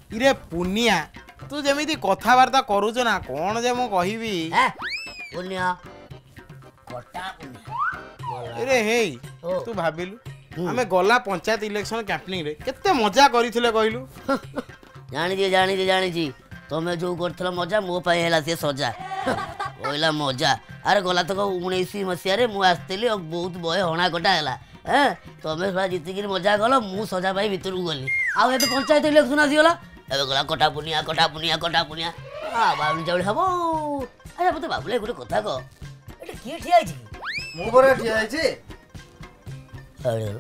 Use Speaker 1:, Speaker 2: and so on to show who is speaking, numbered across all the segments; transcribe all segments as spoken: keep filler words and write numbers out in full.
Speaker 1: इरे पुनिया तू जमी कथबार्ता करूच ना कौन जे मु कहबी
Speaker 2: पुनिया कटा पुनिया
Speaker 1: अरे हे तू भाबिलु आमे गला पंचायत इलेक्शन कैंपेनिंग रे केते मजा करिथिले कहलु
Speaker 2: जानि जे जानि जे जानि जी तमे जो करथला मजा मो पाई हैला से सजा ओइला मजा अरे गला तक उन्नीस मसिया रे मु आस्तेली और बहुत बय हणा कटा हैला हैं तमे सला जिति कि मजा गलो मु सजा पाई भीतर गली आ ए तो पंचायत इलेक्शन आसी गला एबे गला कटा पुनिया कटा पुनिया कटा पुनिया आ बाबू जावले हबो अरे मते बाबुले गुटे कथा को एटे के ठिया छी
Speaker 3: मु बरे ठिया छी
Speaker 2: अरे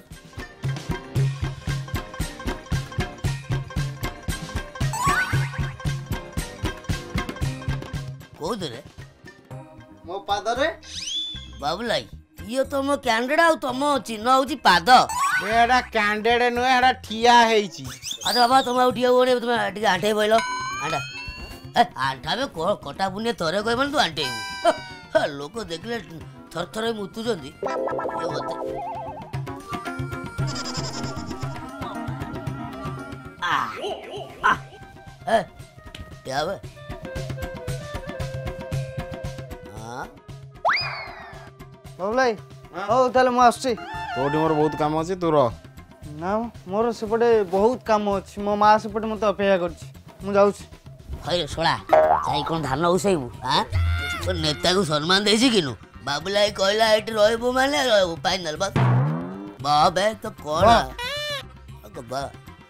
Speaker 2: कोदरे
Speaker 3: मो पादरे
Speaker 2: बाबुलाई ये तुम कैंडिडेट आ तुम चिन्ह होची पाद
Speaker 1: एडा कैंडिडेट नुए एडा ठिया हेची
Speaker 2: अच्छा बाबा तुम उठिया ओने तुम टिके आंठे बोइलो आंठा ए आंठा में को कटा पुने थरे कोइ मन तू आंठे लोक देखले थर थर मुतु जंदी ये मत आ आ ए क्या बे
Speaker 3: बाबुलाई हो ताले मु आछी
Speaker 1: तोटी मोर बहुत काम अछि तू रह
Speaker 3: ना मोर सेपटे बहुत काम अछि मो मां सेपटे मते अपेक्षा करछि मु जाउछि
Speaker 2: हय सोळा जाई कोन धान उसैबु हां तो नेता को सम्मान देछि किनु बाबुलाई कहला एट रहबो माने रहबो फाइनल बस बाबे तो कोन अगबा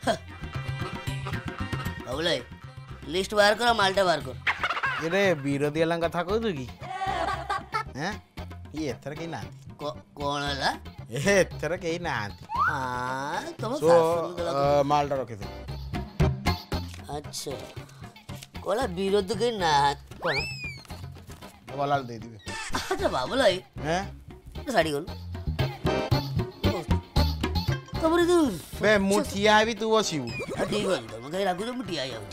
Speaker 2: बाबुलाई लिस्ट बाहर कर मालटा बाहर कर
Speaker 1: अरे विरोधी वाला कथा कहू तू की हैं ये एथर के ना
Speaker 2: कौन हला
Speaker 1: ए एथर के ना
Speaker 2: हां तुम
Speaker 1: सो मालटा रखे दे
Speaker 2: अच्छा कोला विरोध के ना कोन
Speaker 1: वाला दे दिबे
Speaker 2: अच्छा बाबुलाई
Speaker 1: हैं
Speaker 2: साड़ी कोन तमरे तू
Speaker 1: बे मुठिया भी तू बसिबू
Speaker 2: ठीक है तुम कहीं लागू तो मुठिया आया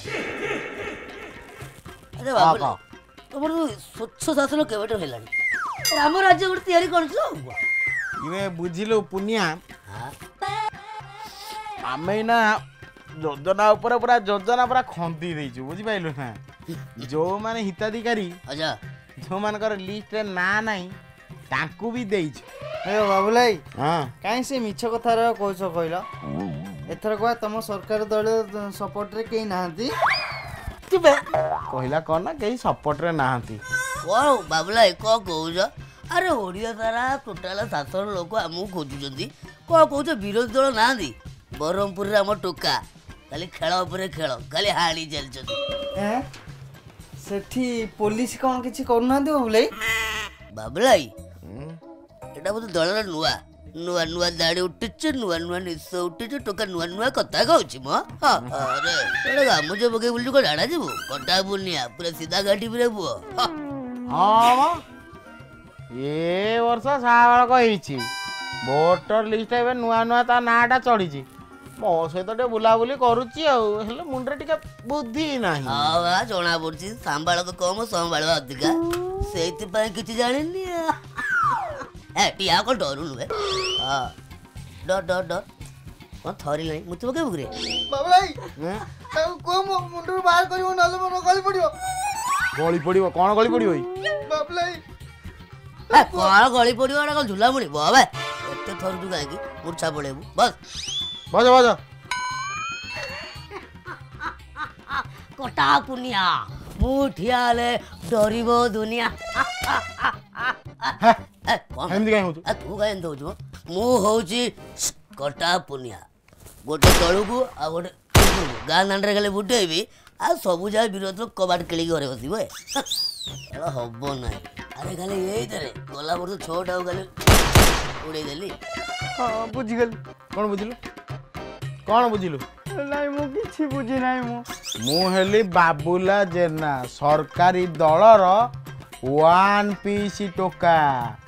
Speaker 2: अरे बाबू तमरे स्वच्छ शासन केबेट हेलानी राम राज्य गुड तयारी करछो
Speaker 1: इवे बुझिलो पुनिया आमे ना योजना ऊपर पूरा योजना पूरा खंदी देइछु बुझि पाइलो ना जो माने हिताधिकारी
Speaker 2: अच्छा
Speaker 1: जो मानकर लिस्ट रे ना नाही तांकू भी देइछु
Speaker 3: ए बाबुलाई
Speaker 1: हां
Speaker 3: काई से मिछ कथा रे कहछो कहला एथर को तम सरकार दल सपोर्ट रे केई नाहंती
Speaker 1: तिबे कहला कोन ना केई सपोर्ट रे नाहंती
Speaker 2: को बाबुलाई को कहूछ अरे ओडिया सारा टोटाल शासन लोक आमु खोजुचंदी को कहूछ विरोधी दल नांदी बरहमपुर रे हम टोका खाली खेल ऊपर खेल खाली हाड़ी चलछंदी
Speaker 3: हैं सेठी पुलिस कोन किछि करनांदी बाबुलाई
Speaker 2: बाबुलाई एटा बत दलर नुआ नुआ नुआ दाड़ी उठिछ नुआ नुआ निस उठिछ टोका नुआ नुआ कथा कहूछि म अरे एटा गामु जे बगे बुलजु को डाडा जीबो कटा बुनिया पूरा सीधा गाटी रे बुओ
Speaker 1: हां ये वर्ष सावळ कहिछि वोटर लिस्ट एबे नुआ नुआ ता नाटा चढ़ीछि मो सहित टे बुलाबुली करूछि आ हेले मुंडरे टिके बुद्धि नाही
Speaker 2: हां बा जोना पड़छि संभाळ को कम संभाळ अधिका सेति पय किछि जानिनी ए टिया को डरू नुए हां डर डर डर कोन थरी नै मुतबो के बुगरे
Speaker 3: बाबुलाई ताऊ को मुंडर बाहर करिवो नले मन गली पड़ियो
Speaker 1: गली पड़ियो कोन गली पड़ियो
Speaker 3: बाबुलाई
Speaker 2: ए कोन गली पड़ियो एटा कोन झुला मुड़ी बाबे एते थर जु गाय की मुरछा पड़ेबू बस
Speaker 1: बज बज
Speaker 2: कटा पुनिया मुठियाले डरिबो दुनिया ए कोन
Speaker 1: हिंदी गाय होतु
Speaker 2: आ तू गाय एंत होजो मु होउची कटा पुनिया गोटे तळुकू आ गोटे गां दांडरे गले बुटेबी आ सबु जा विरोध कबाट केली घरे बसिबो एला हबो नाही अरे खाली एई तरे गोला बरु छोटा गले उड़े देली
Speaker 3: हां बुझि गेल
Speaker 1: कोन बुझिलु कोन बुझिलु
Speaker 3: नाही मु किछि बुझि नाही मु
Speaker 1: मु हेली बाबुला जेना सरकारी दलर वन पीस टोका